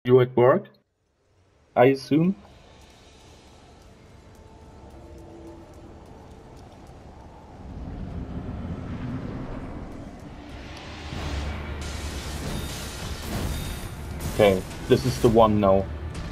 You at work, I assume? Okay, this is the one now.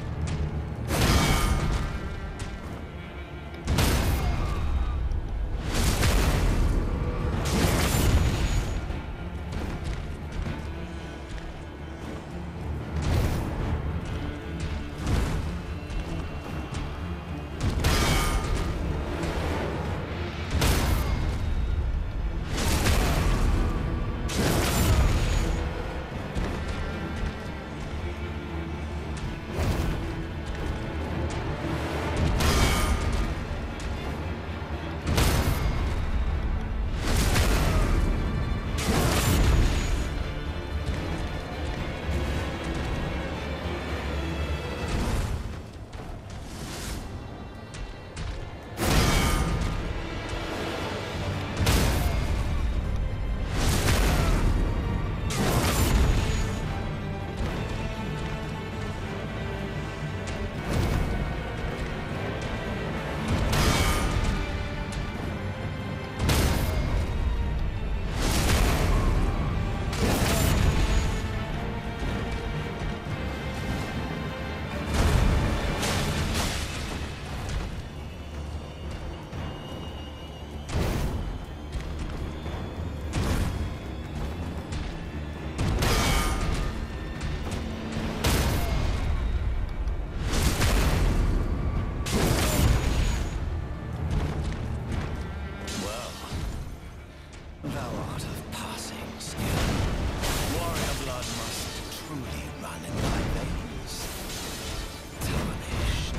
Thou art of passing skill. Warrior blood must truly run in thy veins. Tarnished.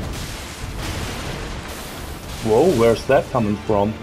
Whoa, where's that coming from?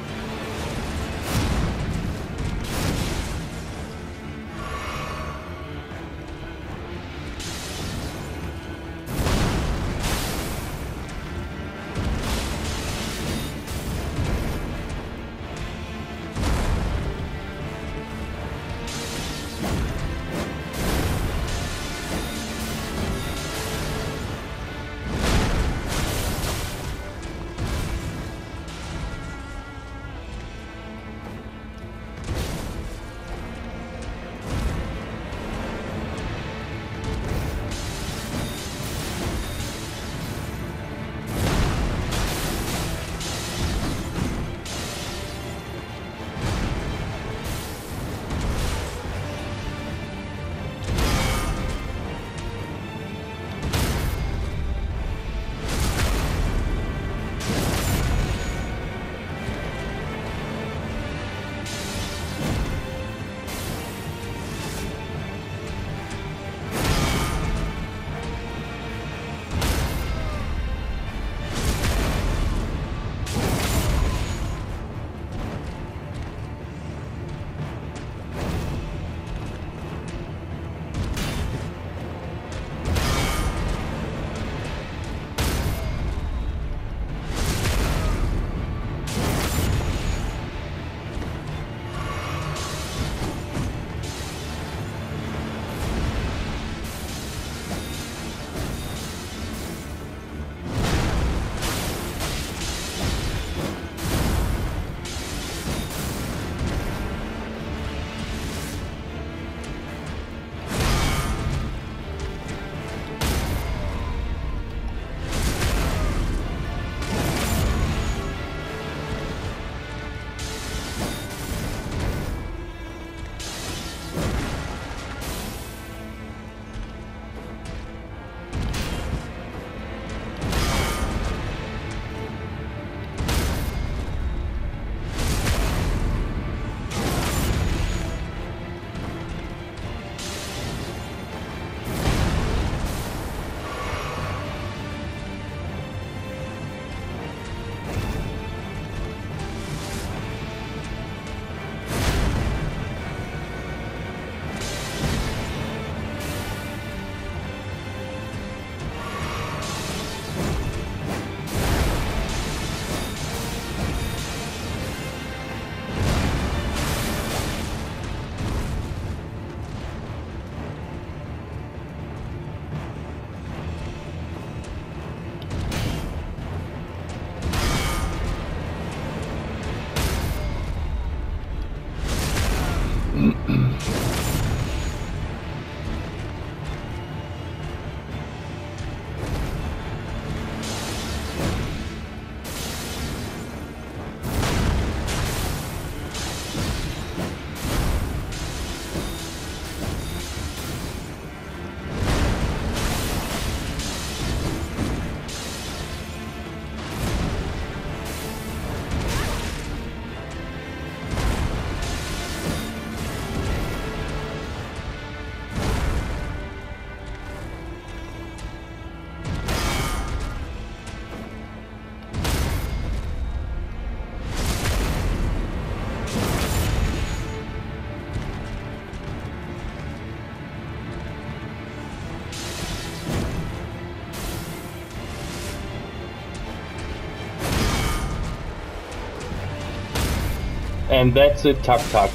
And that's it, tuck tuck.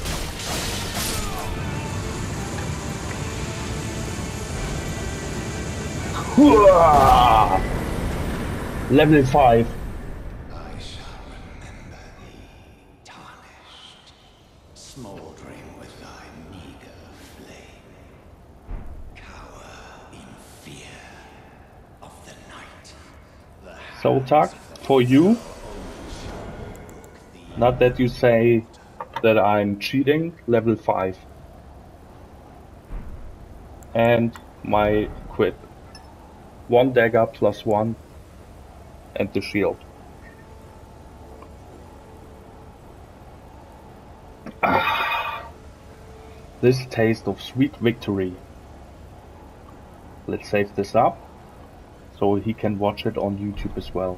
Level 5. I shall remember thee, tarnished, smouldering with thy meager flame. Cower in fear of the night. The So tuck, for you. Not that you say that I'm cheating, level 5. And my equip. 1 dagger plus 1 and the shield. This taste of sweet victory. Let's save this up so he can watch it on YouTube as well.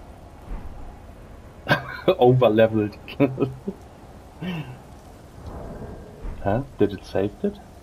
Over leveled. Huh? Did it save it?